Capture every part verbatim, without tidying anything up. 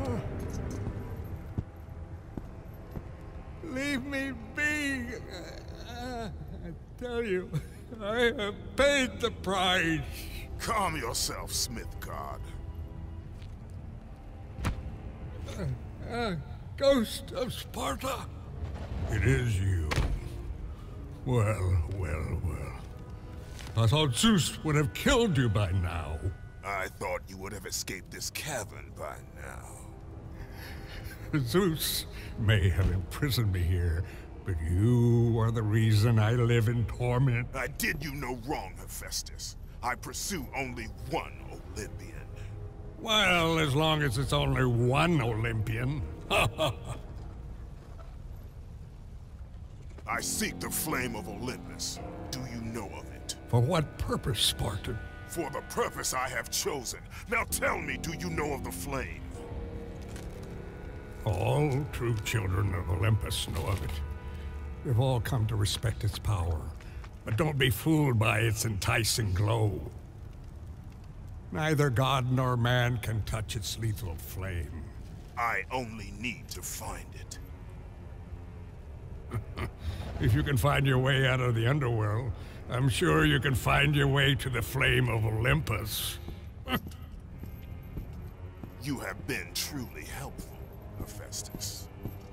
Leave me be. Uh, I tell you, I have paid the price. Calm yourself, Smith God. Uh, uh, Ghost of Sparta. It is you. Well, well, well. I thought Zeus would have killed you by now. I thought you would have escaped this cavern by now. Zeus may have imprisoned me here, but you are the reason I live in torment. I did you no wrong, Hephaestus. I pursue only one Olympian. Well, as long as it's only one Olympian. I seek the flame of Olympus. Do you know of it? For what purpose, Spartan? For the purpose I have chosen. Now tell me, do you know of the flame? All true children of Olympus know of it. We've all come to respect its power, but don't be fooled by its enticing glow. Neither god nor man can touch its lethal flame. I only need to find it. If you can find your way out of the underworld, I'm sure you can find your way to the flame of Olympus. You have been truly helpful, Hephaestus.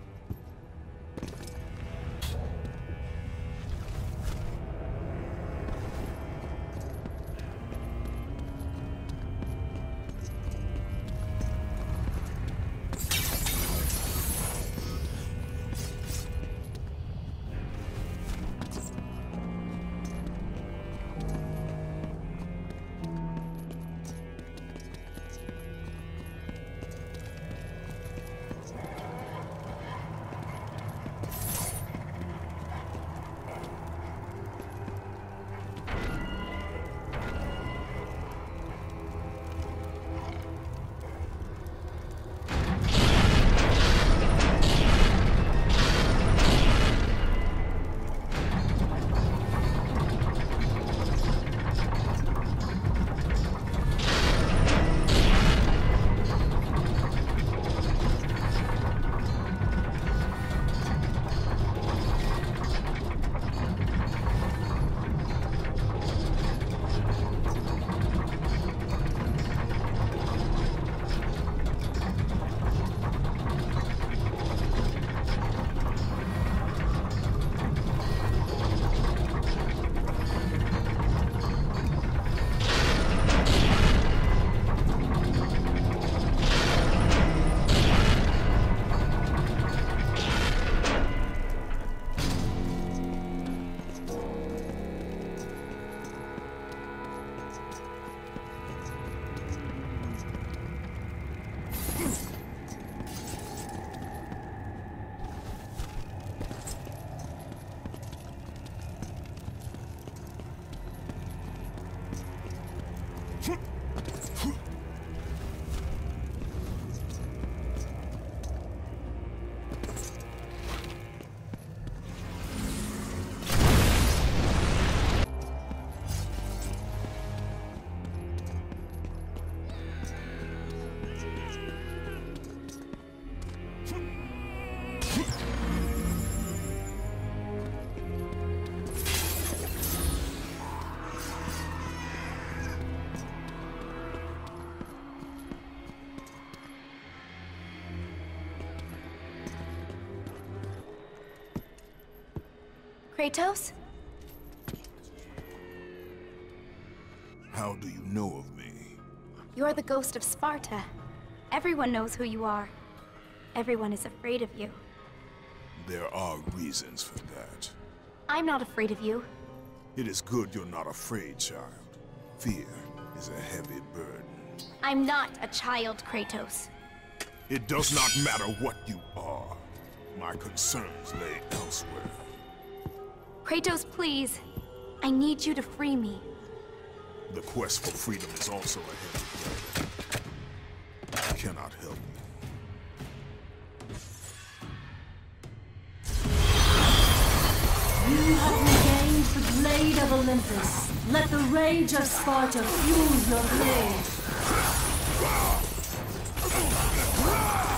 Kratos? How do you know of me? You're the ghost of Sparta. Everyone knows who you are. Everyone is afraid of you. There are reasons for that. I'm not afraid of you. It is good you're not afraid, child. Fear is a heavy burden. I'm not a child, Kratos. It does not matter what you are. My concerns lay elsewhere. Kratos, please. I need you to free me. The quest for freedom is also a heavy burden. I cannot help you. You have regained the blade of Olympus. Let the rage of Sparta fuel your blade.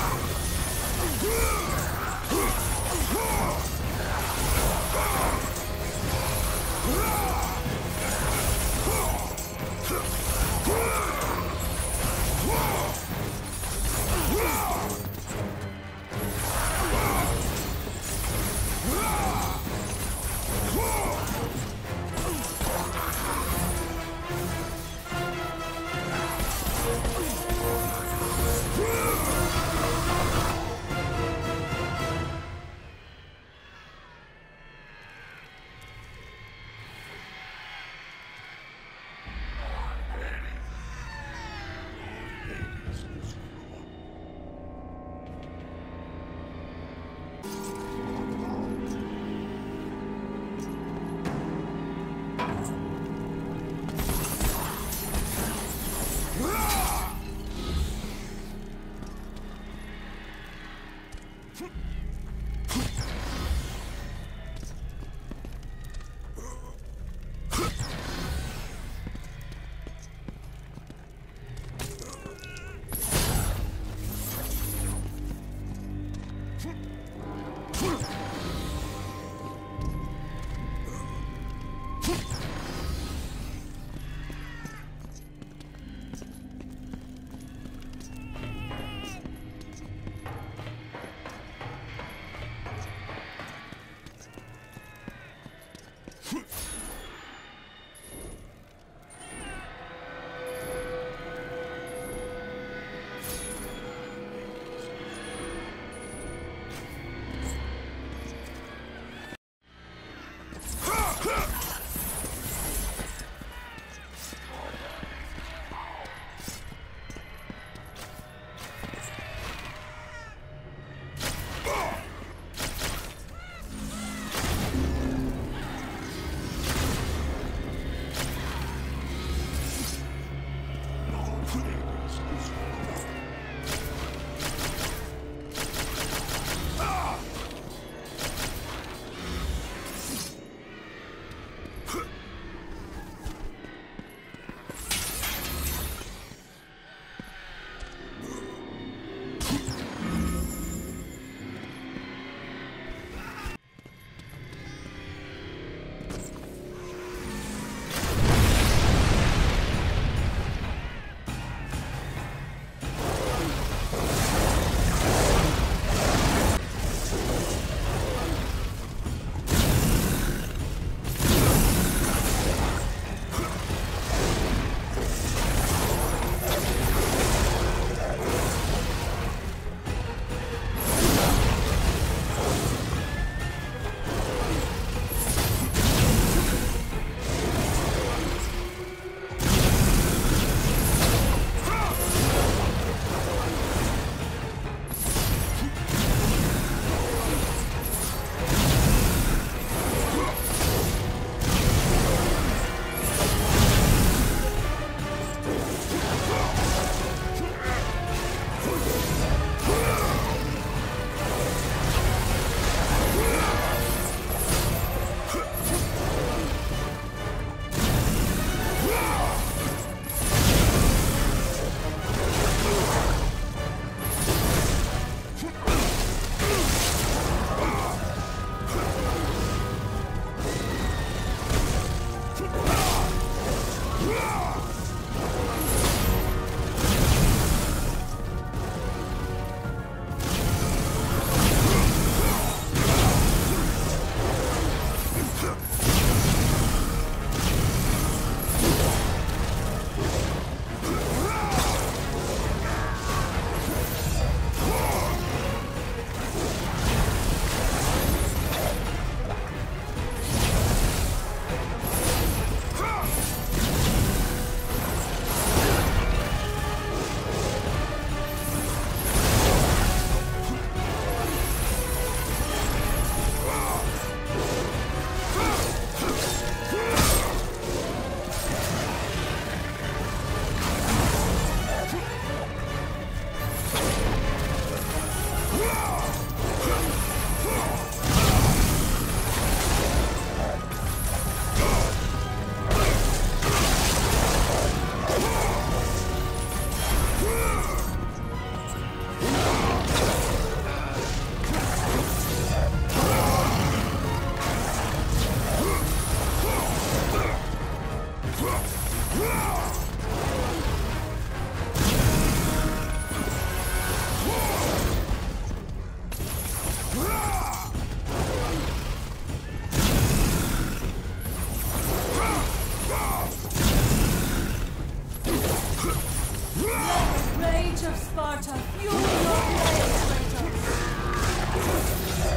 Sparta, fuel your blades, traitors!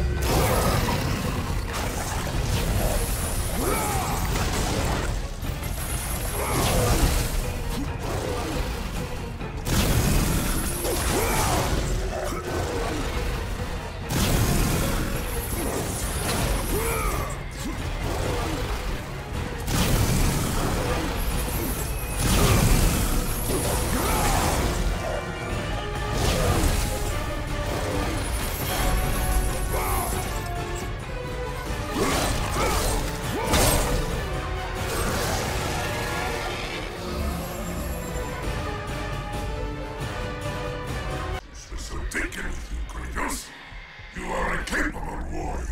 So take it with you, Kratos. You are a capable warrior.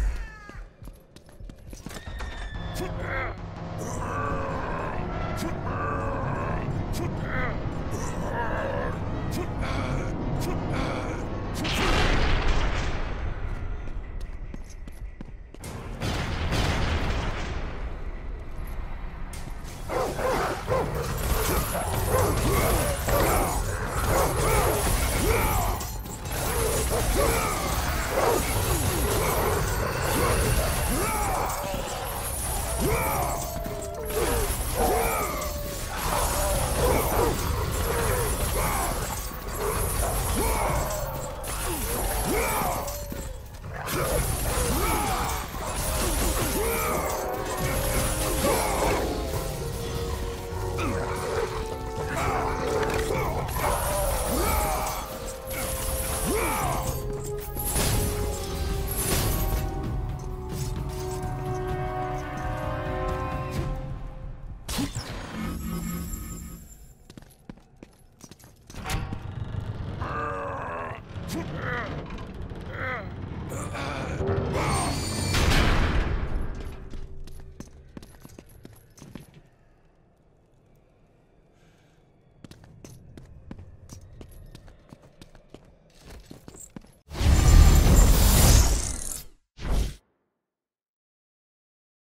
Wow!